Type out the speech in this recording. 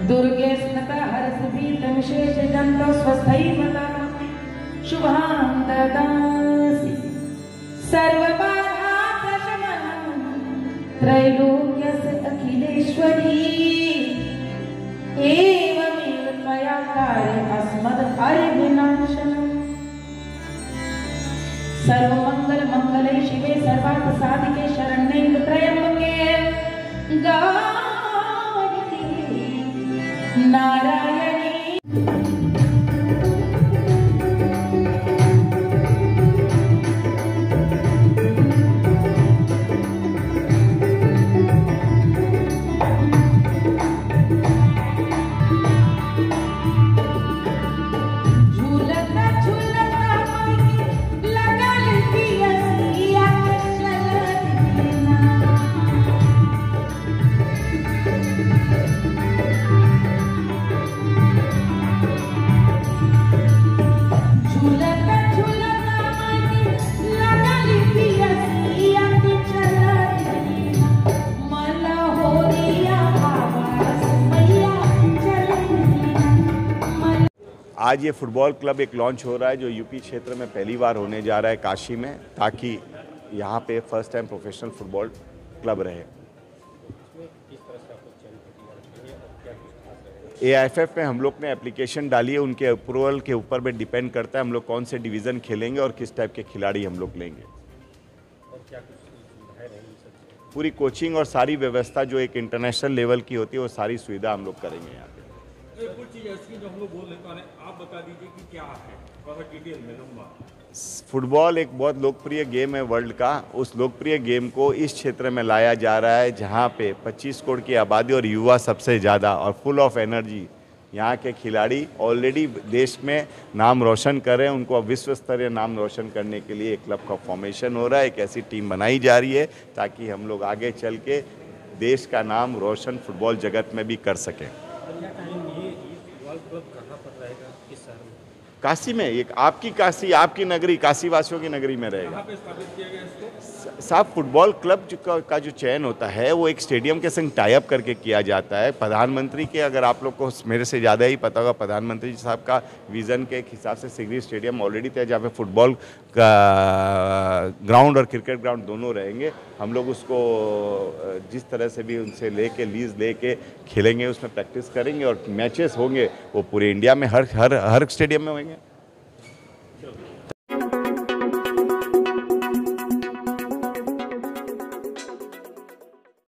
दुर्गे स्नता हरसभीतं शेषजन्तो स्वस्थैमता शुभां ददासि सर्वबाधाप्रशमनं त्रैलोक्यस्य अखिलेश्वरी एवमेव त्वया कार्यम् अस्मद्हरिविनाशनम् सर्वमङ्गलमङ्गले शिवे सर्वार्थसाधिके शरण्ये त्र्यम्बके गौरी नारायणी। आज ये फुटबॉल क्लब एक लॉन्च हो रहा है जो यूपी क्षेत्र में पहली बार होने जा रहा है काशी में, ताकि यहाँ पे first time professional football club रहे। AIFF में हम लोग ने एप्लीकेशन डाली है, उनके अप्रूवल के ऊपर भी डिपेंड करता है हम लोग कौन से डिवीज़न खेलेंगे और किस टाइप के खिलाड़ी हम लोग लेंगे। पूरी कोचिंग और सारी व्यवस्था जो एक इंटरनेशनल लेवल की होती है वो सारी सुविधा हम लोग करेंगे यहाँ पे। कुछ चीज़ ऐसी जो हम लोग बोल लेते हैं, आप बता दीजिए कि क्या है, थोड़ा डिटेल में लंबा। फुटबॉल एक बहुत लोकप्रिय गेम है वर्ल्ड का, उस लोकप्रिय गेम को इस क्षेत्र में लाया जा रहा है जहाँ पे 25 करोड़ की आबादी और युवा सबसे ज़्यादा और फुल ऑफ एनर्जी। यहाँ के खिलाड़ी ऑलरेडी देश में नाम रोशन कर रहे हैं, उनको अब विश्व स्तरीय नाम रोशन करने के लिए एक क्लब का फॉर्मेशन हो रहा है, एक ऐसी टीम बनाई जा रही है ताकि हम लोग आगे चल के देश का नाम रोशन फुटबॉल जगत में भी कर सकें। काशी में, एक आपकी काशी, आपकी नगरी, काशी वासियों की नगरी में रहेगा। साहब फुटबॉल क्लब का जो चयन होता है वो एक स्टेडियम के संग टाई अप करके किया जाता है। प्रधानमंत्री के, अगर आप लोग को मेरे से ज़्यादा ही पता होगा, प्रधानमंत्री साहब का विज़न के हिसाब से सिगरी स्टेडियम ऑलरेडी था जहाँ पे फुटबॉल का ग्राउंड और क्रिकेट ग्राउंड दोनों रहेंगे। हम लोग उसको जिस तरह से भी उनसे लेके लीज लेके खेलेंगे, उसमें प्रैक्टिस करेंगे और मैचेस होंगे वो पूरे इंडिया में हर स्टेडियम में होंगे।